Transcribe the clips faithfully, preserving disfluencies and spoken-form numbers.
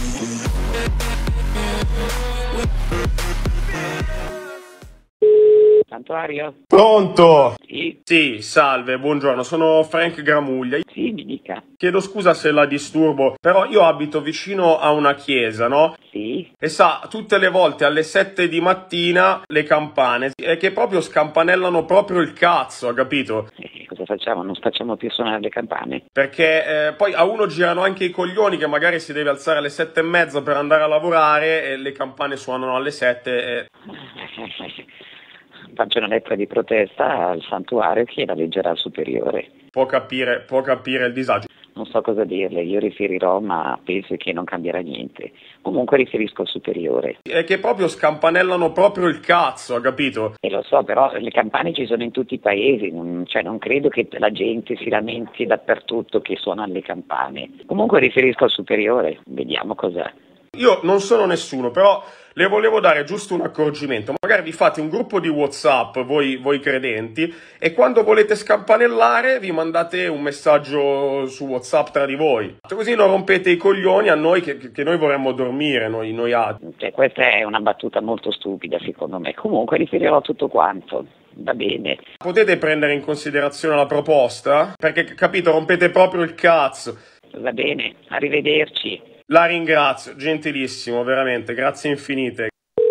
Santuario? Pronto? Sì. Sì, salve, buongiorno, sono Frank Gramuglia. Sì, mi dica. Chiedo scusa se la disturbo, però io abito vicino a una chiesa, no? Sì. E sa, tutte le volte alle sette di mattina le campane, è che proprio scampanellano proprio il cazzo, ha capito? E cosa facciamo? Non facciamo più suonare le campane? Perché eh, poi a uno girano anche i coglioni che magari si deve alzare alle sette e mezza per andare a lavorare e le campane suonano alle sette e... Faccio una lettera di protesta al santuario che la leggerà al superiore. Può capire, può capire il disagio. Non so cosa dirle, io riferirò, ma penso che non cambierà niente. Comunque riferisco al superiore. È che proprio scampanellano proprio il cazzo, ha capito? E lo so, però le campane ci sono in tutti i paesi, non, cioè non credo che la gente si lamenti dappertutto che suonano le campane. Comunque riferisco al superiore, vediamo cos'è. Io non sono nessuno, però le volevo dare giusto un accorgimento. Magari vi fate un gruppo di WhatsApp, voi, voi credenti, e quando volete scampanellare vi mandate un messaggio su WhatsApp tra di voi. Così non rompete i coglioni a noi che, che noi vorremmo dormire, noi, noi altri. Cioè, questa è una battuta molto stupida secondo me. Comunque riferirò a tutto quanto. Va bene. Potete prendere in considerazione la proposta? Perché, capito, rompete proprio il cazzo. Va bene, arrivederci. La ringrazio, gentilissimo, veramente, grazie infinite.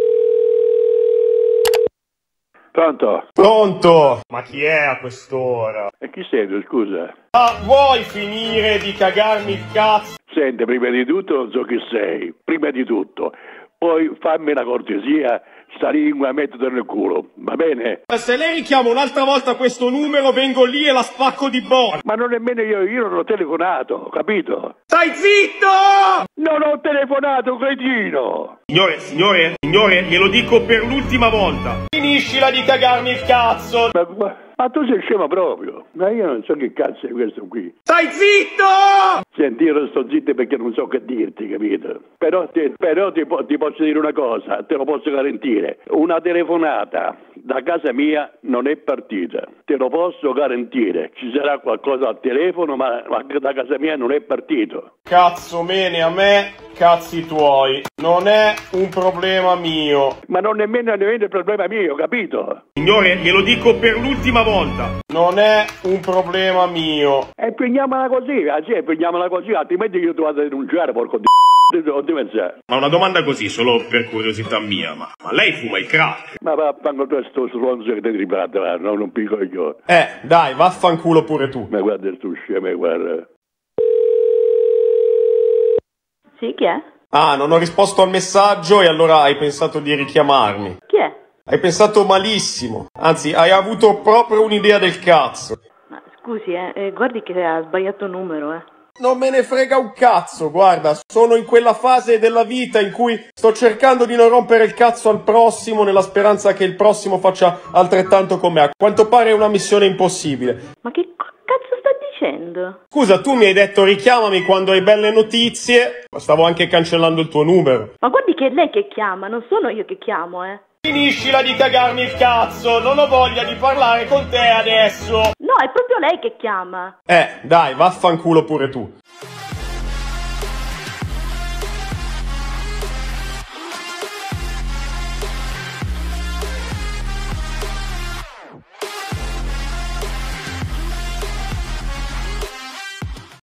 Pronto? Pronto? Ma chi è a quest'ora? E chi sei tu, scusa? Ah, vuoi finire di cagarmi il cazzo? Senti, prima di tutto non so chi sei, prima di tutto. Poi fammi una cortesia, sta lingua mettila nel culo, va bene? Se lei richiama un'altra volta questo numero, vengo lì e la spacco di bocca. Ma non nemmeno io, io non ho telefonato, capito? Stai zitto! Non ho telefonato, cretino! Signore, signore, signore, glielo dico per l'ultima volta. Finiscila di cagarmi il cazzo! Ma, ma, ma tu sei scema proprio, ma io non so che cazzo è questo qui. Stai zitto! Senti, io sto zitto perché non so che dirti, capito? Però, ti, però ti, ti posso dire una cosa, te lo posso garantire. Una telefonata da casa mia non è partita, te lo posso garantire. Ci sarà qualcosa al telefono, ma, ma da casa mia non è partito. Cazzo mene a me, cazzi tuoi. Non è un problema mio. Ma non nemmeno, nemmeno il problema mio, capito? Signore, glielo dico per l'ultima volta. Non è un problema mio. E prendiamola così, ah, sì, prendiamola così, altrimenti io ti vado a denunciare, porco di Ma una domanda così, solo per curiosità mia, ma, ma lei fuma il crack? Ma vaffanculo tu sto stronzo che ti riparte, no, non pico io. Eh, dai, vaffanculo pure tu. Ma guarda sto scemo, guarda. Sì, chi è? Ah, non ho risposto al messaggio e allora hai pensato di richiamarmi. Chi è? Hai pensato malissimo. Anzi, hai avuto proprio un'idea del cazzo. Ma scusi, eh, eh, guardi che ha sbagliato numero, eh. Non me ne frega un cazzo, guarda, sono in quella fase della vita in cui sto cercando di non rompere il cazzo al prossimo nella speranza che il prossimo faccia altrettanto come me. A quanto pare è una missione impossibile. Ma che cazzo sta dicendo? Scusa, tu mi hai detto richiamami quando hai belle notizie, ma stavo anche cancellando il tuo numero. Ma guardi che è lei che chiama, non sono io che chiamo, eh. Finiscila di cagarmi il cazzo, non ho voglia di parlare con te adesso. No, è proprio lei che chiama. Eh, dai, vaffanculo pure tu.